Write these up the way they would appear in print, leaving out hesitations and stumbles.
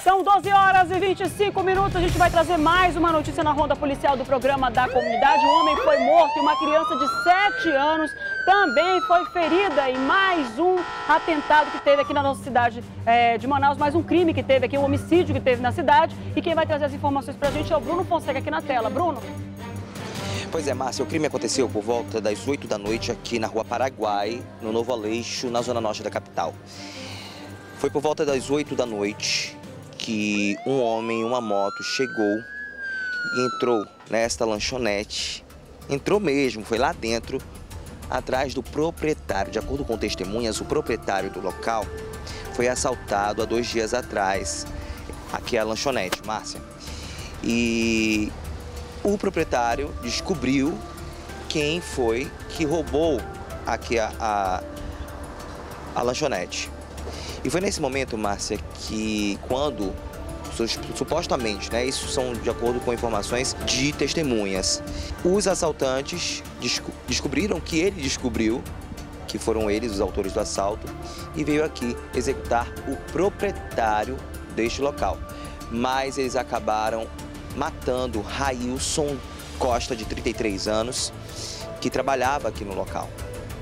São 12 horas e 25 minutos. A gente vai trazer mais uma notícia na ronda policial do programa da comunidade. Um homem foi morto e uma criança de 7 anos também foi ferida. E mais um atentado que teve aqui na nossa cidade de Manaus. Mais um crime que teve aqui, um homicídio que teve na cidade. E quem vai trazer as informações pra gente é o Bruno Fonseca aqui na tela. Bruno? Pois é, Márcia, o crime aconteceu por volta das 8 da noite aqui na Rua Paraguai, no Novo Aleixo, na zona norte da capital. Foi por volta das 8 da noite que um homem em uma moto chegou e entrou nesta lanchonete. Entrou mesmo, foi lá dentro, atrás do proprietário. De acordo com testemunhas, o proprietário do local foi assaltado há 2 dias atrás. Aqui é a lanchonete, Márcia. E o proprietário descobriu quem foi que roubou aqui a lanchonete. E foi nesse momento, Márcia, que quando, supostamente, né, isso são de acordo com informações de testemunhas, os assaltantes descobriram que ele descobriu que foram eles os autores do assalto e veio aqui executar o proprietário deste local. Mas eles acabaram matando Railson Costa, de 33 anos, que trabalhava aqui no local.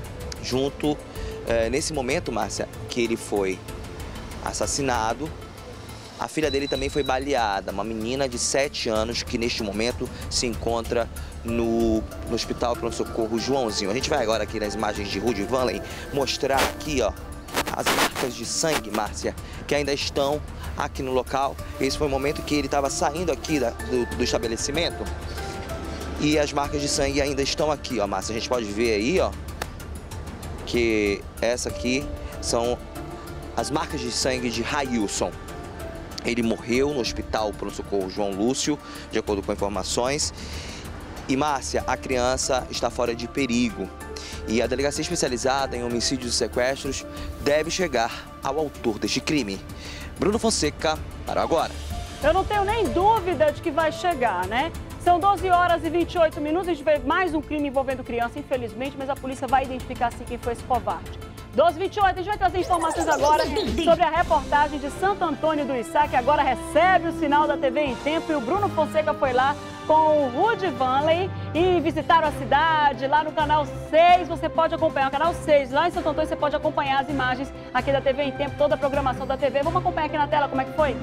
Nesse momento, Márcia, que ele foi assassinado, a filha dele também foi baleada, uma menina de 7 anos que neste momento se encontra no Hospital Pronto-Socorro Joãozinho. A gente vai agora aqui nas imagens de Rudy Vanley mostrar aqui, ó, as marcas de sangue, Márcia, que ainda estão aqui no local. Esse foi o momento que ele estava saindo aqui do estabelecimento e as marcas de sangue ainda estão aqui, ó, Márcia. A gente pode ver aí, ó, que essa aqui são as marcas de sangue de Railson. Ele morreu no Hospital Pronto-Socorro João Lúcio, de acordo com informações. E, Márcia, a criança está fora de perigo. E a Delegacia Especializada em Homicídios e Sequestros deve chegar ao autor deste crime. Bruno Fonseca, para agora. Eu não tenho nem dúvida de que vai chegar, né? São 12 horas e 28 minutos, a gente vê mais um crime envolvendo criança, infelizmente, mas a polícia vai identificar sim quem foi esse covarde. 12h28, a gente vai trazer informações agora sobre a reportagem de Santo Antônio do Içá, que agora recebe o sinal da TV em tempo, e o Bruno Fonseca foi lá com o Rudy Vanley e visitaram a cidade. Lá no canal 6 você pode acompanhar, o canal 6, lá em Santo Antônio você pode acompanhar as imagens aqui da TV em tempo, toda a programação da TV. Vamos acompanhar aqui na tela como é que foi?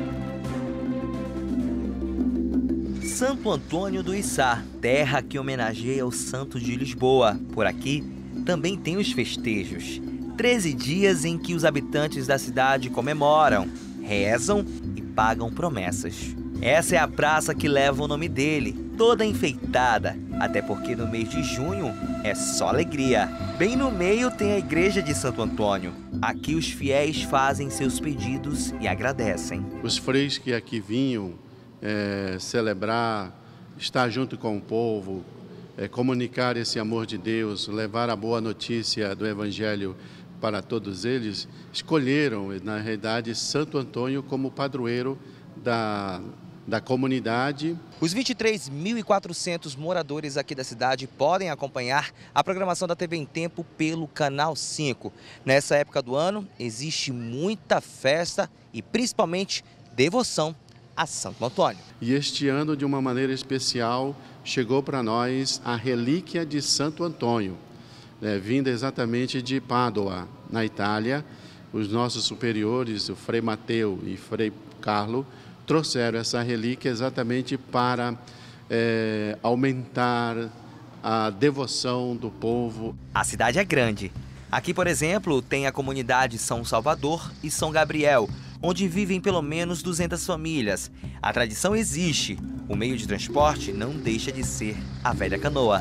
Santo Antônio do Içá, terra que homenageia o Santo de Lisboa. Por aqui também tem os festejos. 13 dias em que os habitantes da cidade comemoram, rezam e pagam promessas. Essa é a praça que leva o nome dele, toda enfeitada, até porque no mês de junho é só alegria. Bem no meio tem a igreja de Santo Antônio. Aqui os fiéis fazem seus pedidos e agradecem. Os freis que aqui vinham celebrar, estar junto com o povo, comunicar esse amor de Deus, levar a boa notícia do Evangelho para todos eles, escolheram, na realidade, Santo Antônio como padroeiro da comunidade. Os 23.400 moradores aqui da cidade podem acompanhar a programação da TV em Tempo pelo Canal 5. Nessa época do ano, existe muita festa e, principalmente, devoção a Santo Antônio. E este ano, de uma maneira especial, chegou para nós a relíquia de Santo Antônio, vinda exatamente de Pádua, na Itália. Os nossos superiores, o Frei Mateu e Frei Carlo, trouxeram essa relíquia exatamente para aumentar a devoção do povo. A cidade é grande. Aqui, por exemplo, tem a comunidade São Salvador e São Gabriel, onde vivem pelo menos 200 famílias. A tradição existe. O meio de transporte não deixa de ser a velha canoa.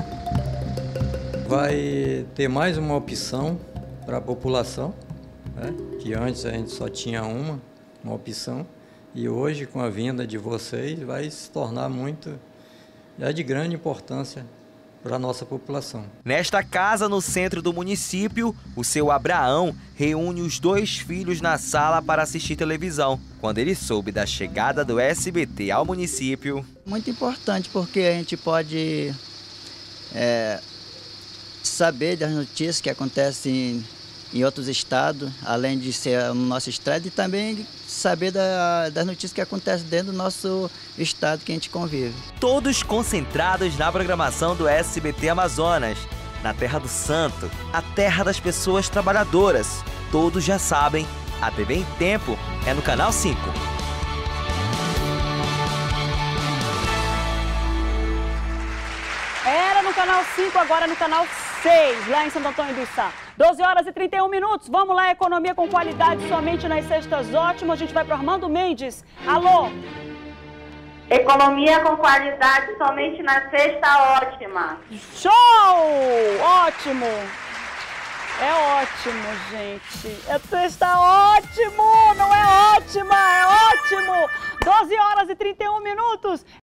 Vai ter mais uma opção para a população, né? Que antes a gente só tinha uma opção, e hoje, com a vinda de vocês, vai se tornar de grande importância para a nossa população. Nesta casa, no centro do município, o seu Abraão reúne os 2 filhos na sala para assistir televisão. Quando ele soube da chegada do SBT ao município... Muito importante, porque a gente pode saber das notícias que acontecem em outros estados, além de ser no nosso estado, e também saber das notícias que acontecem dentro do nosso estado que a gente convive. Todos concentrados na programação do SBT Amazonas, na Terra do Santo, a terra das pessoas trabalhadoras. Todos já sabem, a TV em Tempo é no Canal 5. Era no Canal 5, agora no Canal 6, lá em Santo Antônio do Içá. 12 horas e 31 minutos. Vamos lá, economia com qualidade somente nas sextas ótimo. A gente vai para Armando Mendes. Alô? Economia com qualidade somente na sexta ótima. Show! Ótimo! É ótimo, gente. É sexta ótimo! Não é ótima, é ótimo! 12 horas e 31 minutos.